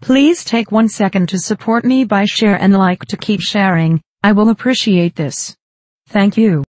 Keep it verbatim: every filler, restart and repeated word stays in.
Please take one second to support me by share and like to keep sharing. I will appreciate this. Thank you.